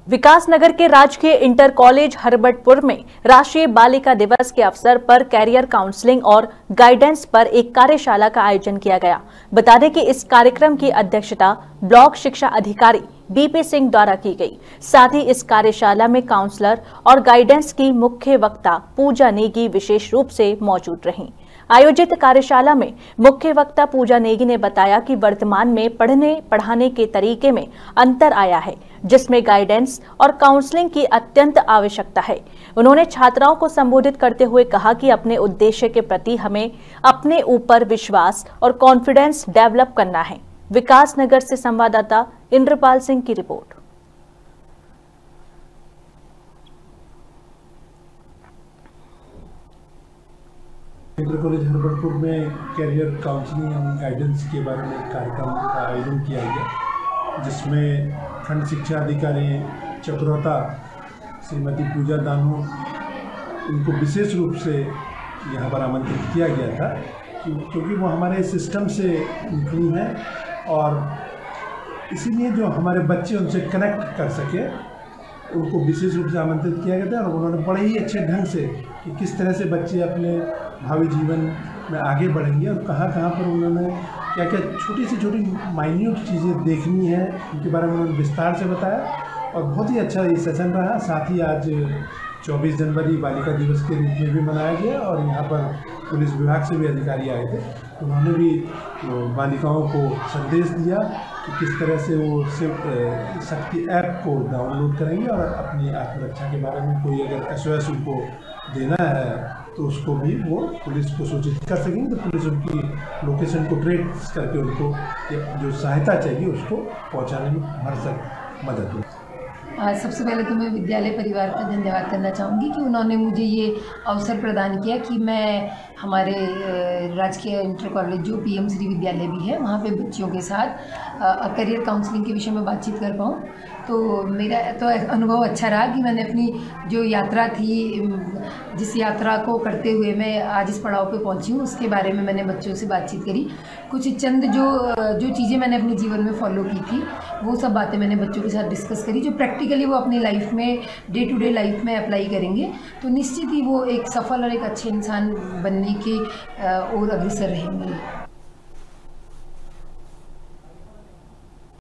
विकासनगर के राजकीय inter college Herbertpur में राष्ट्रीय बालिका दिवस के अवसर पर कैरियर काउंसलिंग और गाइडेंस पर एक कार्यशाला का आयोजन किया गया। बता दें कि इस कार्यक्रम की अध्यक्षता ब्लॉक शिक्षा अधिकारी बीपी सिंह द्वारा की गई। साथ ही इस कार्यशाला में काउंसलर और गाइडेंस की मुख्य वक्ता पूजा नेगी विशेष रूप से मौजूद रहीं। आयोजित कार्यशाला में मुख्य वक्ता पूजा नेगी ने बताया कि वर्तमान में पढ़ने पढ़ाने के तरीके में अंतर आया है, जिसमें गाइडेंस और काउंसलिंग की अत्यंत आवश्यकता है। उन्होंने छात्राओं को संबोधित करते हुए कहा कि अपने उद्देश्य के प्रति हमें अपने ऊपर विश्वास और कॉन्फिडेंस डेवलप करना है। विकासनगर से संवाददाता इंद्रपाल सिंह की रिपोर्ट। इंटर कॉलेज हरबटपुर में कैरियर काउंसलिंग एंड गाइडेंस के बारे में एक कार्यक्रम का आयोजन किया गया, जिसमें खंड शिक्षा अधिकारी चक्रोता श्रीमती पूजा दानू उनको विशेष रूप से यहाँ पर आमंत्रित किया गया था, क्योंकि वो हमारे सिस्टम से निकली हैं और इसीलिए जो हमारे बच्चे उनसे कनेक्ट कर सके, उनको विशेष रूप से आमंत्रित किया गया था। और उन्होंने बड़े ही अच्छे ढंग से कि किस तरह से बच्चे अपने भावी जीवन में आगे बढ़ेंगे और कहाँ कहाँ पर उन्होंने क्या क्या छोटी से छोटी माइन्यूट चीज़ें देखनी है, उनके बारे में उन्होंने विस्तार से बताया और बहुत ही अच्छा ये सेशन रहा। साथ ही आज 24 जनवरी बालिका दिवस के रूप में भी मनाया गया और यहाँ पर पुलिस विभाग से भी अधिकारी आए थे। उन्होंने भी बालिकाओं को संदेश दिया कि किस तरह से वो शक्ति ऐप को डाउनलोड करेंगे और अपनी आत्मरक्षा के बारे में कोई अगर SOS उनको देना है तो उसको भी वो पुलिस को सूचित कर सकेंगे, तो पुलिस उनकी लोकेशन को ट्रेस करके उनको जो सहायता चाहिए उसको पहुंचाने में भरसक मदद हो। सबसे पहले तो मैं विद्यालय परिवार का धन्यवाद करना चाहूँगी कि उन्होंने मुझे ये अवसर प्रदान किया कि मैं हमारे राजकीय इंटर कॉलेज जो PM श्री विद्यालय भी है, वहाँ पे बच्चियों के साथ करियर काउंसलिंग के विषय में बातचीत कर पाऊँ। तो मेरा तो अनुभव अच्छा रहा कि मैंने अपनी जो यात्रा थी, जिस यात्रा को करते हुए मैं आज इस पड़ाव पे पहुंची हूँ, उसके बारे में मैंने बच्चों से बातचीत करी। कुछ चंद जो चीज़ें मैंने अपने जीवन में फॉलो की थी, वो सब बातें मैंने बच्चों के साथ डिस्कस करी, जो प्रैक्टिकली वो अपनी लाइफ में डे टू डे लाइफ में अप्लाई करेंगे तो निश्चित ही वो एक सफल और एक अच्छे इंसान बनने की ओर अग्रसर रहेंगे।